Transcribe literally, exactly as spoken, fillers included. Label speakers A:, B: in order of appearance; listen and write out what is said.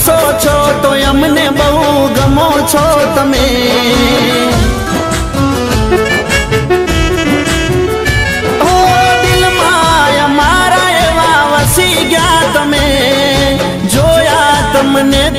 A: हसो छो तो अमने बहु गमो छो तमे। ओ दिल माया मारा एवा वसी गया तमे, जोया तमने